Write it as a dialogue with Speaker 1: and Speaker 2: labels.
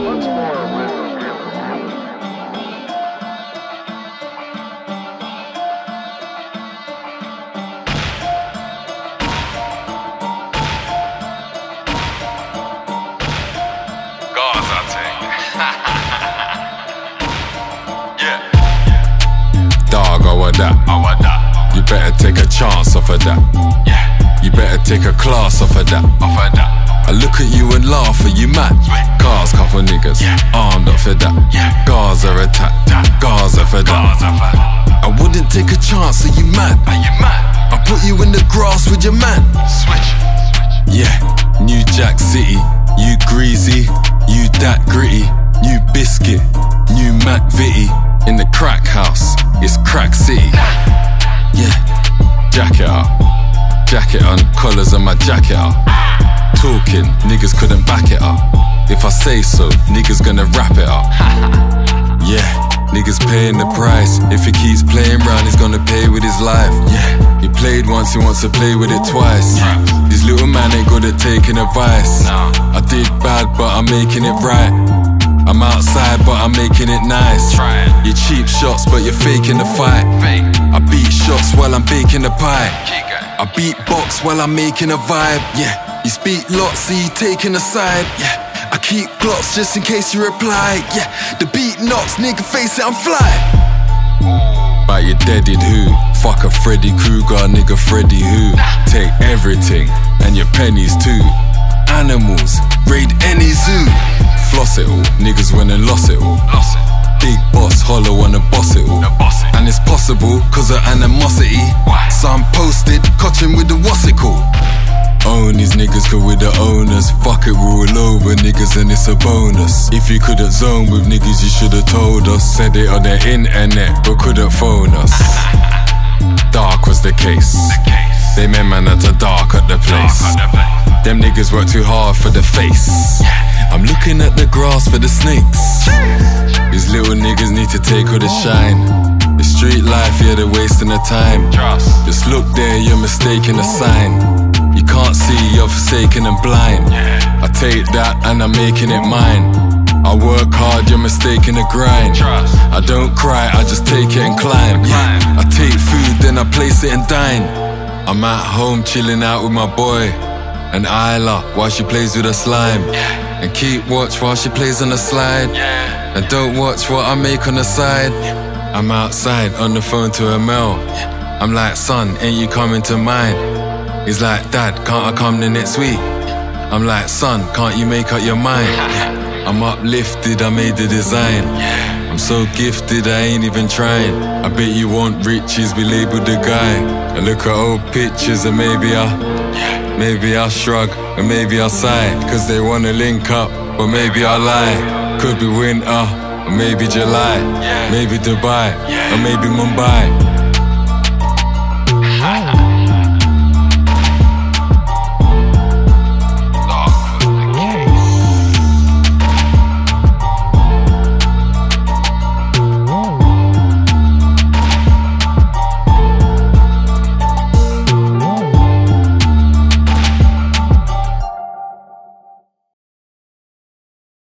Speaker 1: Gaza thing. Yeah.
Speaker 2: Dog, I want that. You better take a chance off of that.
Speaker 1: Yeah.
Speaker 2: You better take a class off of that. I look at you and laugh, are you mad? Cars, couple niggas, armed up for that. Gaza attack, Gaza for that. I wouldn't take a chance, are you mad? I put you in the grass with your man.
Speaker 1: Switch.
Speaker 2: Yeah, New Jack City, you greasy, you that gritty, new biscuit, new Mac Vitty. In the crack house, it's crack city. Yeah, jacket up, jacket on, collars on my jacket up. Talking, niggas couldn't back it up. If I say so, niggas gonna wrap it up. Yeah, niggas paying the price. If he keeps playing round, he's gonna pay with his life. Yeah, he played once, he wants to play with it twice. This little man ain't good at taking advice. I did bad, but I'm making it right. I'm outside, but I'm making it nice. You cheap shots, but you're faking the fight. I beat shots while I'm baking the pie. I beat box while I'm making a vibe. Yeah, you speak lots, so you taking a side. Yeah, I keep glocks just in case you reply. Yeah, the beat knocks, nigga face it, I'm fly. But you deaded who? Fuck a Freddy Krueger, nigga Freddy who? Take everything, and your pennies too. Animals, raid any zoo. Floss it all, niggas went and lost it all. Big boss, hollow wanna boss it all. And it's possible, cause of animosity. So I'm posted, cotton with the what's it called? Own these niggas, cause we're the owners. Fuck it, we're all over niggas and it's a bonus. If you couldn't zone with niggas, you should've told us. Said it on the internet, but couldn't phone us. Dark was the case. They meant man had to dark at the place. Them niggas work too hard for the face. I'm looking at the grass for the snakes. These little niggas need to take all the shine. The street life, yeah, they're wasting the time. Just look there, you're mistaking the sign. You can't see, you're forsaken and blind. I take that and I'm making it mine. I work hard, you're mistaking the grind. I don't cry, I just take it and climb. I take food, then I place it and dine. I'm at home chilling out with my boy and Isla while she plays with her slime. And keep watch while she plays on the slide. And don't watch what I make on the side. I'm outside on the phone to Amel. I'm like, son, ain't you coming to mine? He's like, Dad, can't I come the next week? I'm like, son, can't you make up your mind? I'm uplifted, I made the design. I'm so gifted, I ain't even trying. I bet you want riches, we labeled the guy. I look at old pictures and maybe I'll shrug and maybe I'll sigh. Cause they wanna link up, but maybe I'll lie. Could be winter, or maybe July. Maybe Dubai, or maybe Mumbai.